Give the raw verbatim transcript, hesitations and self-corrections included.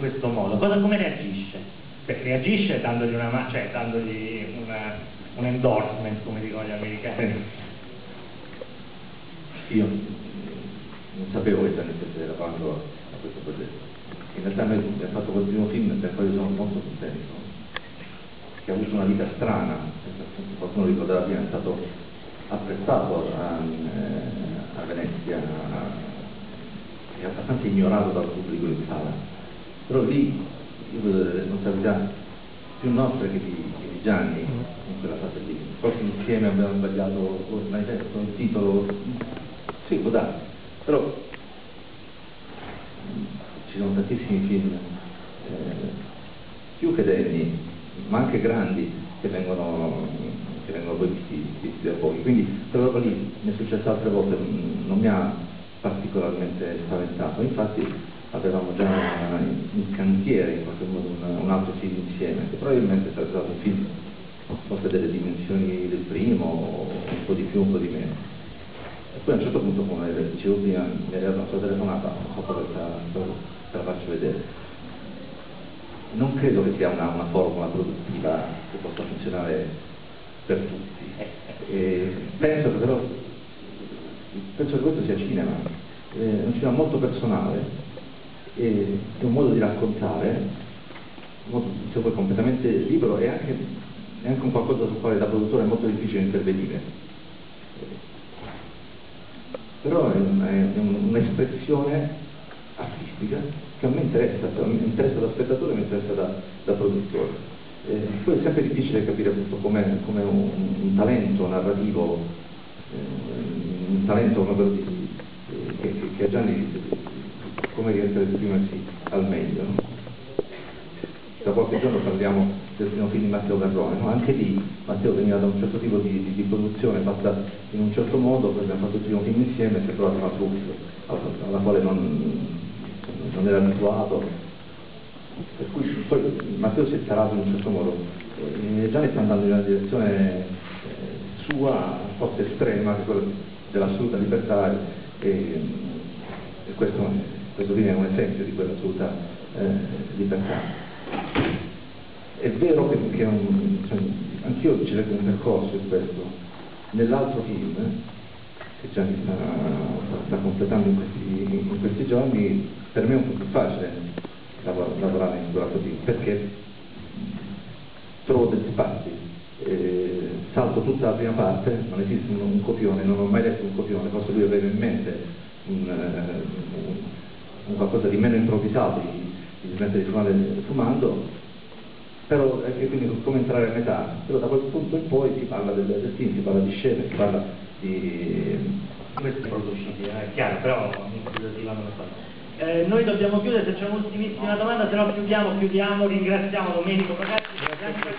in questo modo, cosa, come reagisce? Perché reagisce dandogli una, cioè dandogli una, un endorsement, come dicono gli americani. Io non sapevo che Gianni stesse lavorando a questo progetto. In realtà noi abbiamo fatto quel primo film per cui sono molto contento, che ha avuto una vita strana, qualcuno ricordava prima, è stato apprezzato a, a Venezia, è abbastanza ignorato dal pubblico in sala, però lì io vedo delle responsabilità più nostre che di, che di Gianni in quella fase lì. Forse insieme abbiamo sbagliato il manifesto, il titolo, sì, può darsi, però ci sono tantissimi film eh, più che degni, ma anche grandi, che vengono, che vengono poi visti, visti da pochi. Quindi quella roba lì mi è successa altre volte, non mi ha particolarmente spaventato. Infatti avevamo già in cantiere in qualche modo un, un altro film insieme, che probabilmente sarebbe stato un film forse delle dimensioni del primo, un po' di più, un po' di meno. E poi a un certo punto, come dicevo prima, mi era una sua telefonata, ho fatto questa, te la faccio vedere. Non credo che sia una, una formula produttiva che possa funzionare per tutti. E penso che però, penso che questo sia cinema, è un cinema molto personale, è un modo di raccontare, molto, se vuoi, completamente libero, e anche, è anche un qualcosa sul quale da produttore è molto difficile intervenire. Però è un'espressione artistica che a me interessa, mi interessa da spettatore e mi interessa da, da produttore. Eh, poi è sempre difficile capire appunto com'è com un, un talento narrativo, eh, un talento come quello di, eh, che, che a Gianni, come riesce ad esprimersi al meglio. No? Da qualche giorno parliamo del primo film di Matteo Garrone, no? Anche lì Matteo veniva da un certo tipo di, di, di produzione fatta in un certo modo, poi abbiamo fatto il primo film insieme e si è trovato una troupe alla, alla quale non, non era abituato, per cui poi Matteo si è tarato in un certo modo, e Gianni sta andando in una direzione eh, sua, forse estrema, che è quella dell'assoluta libertà, e, e questo, questo film è un esempio di quell'assoluta eh, libertà. È vero che, che un, cioè, anch'io ci leggo un percorso in questo. Nell'altro film, che Gianni sta, sta completando in questi, in questi giorni, per me è un po' più facile lavorare, lavorare in quell'altro film, perché trovo degli spazi, eh, salto tutta la prima parte, non esiste un, un copione, non ho mai letto un copione, forse lui aveva in mente un, un, un qualcosa di meno improvvisato, di, di smettere di fumare fumando, però e quindi come entrare a metà, però da quel punto in poi si parla del, del film, si parla di scene, si parla di... Questo è producibile, è chiaro, però inclusiva non lo so. Eh, noi dobbiamo chiudere, se c'è un'ultimissima domanda, se no chiudiamo, chiudiamo, ringraziamo Domenico Procacci.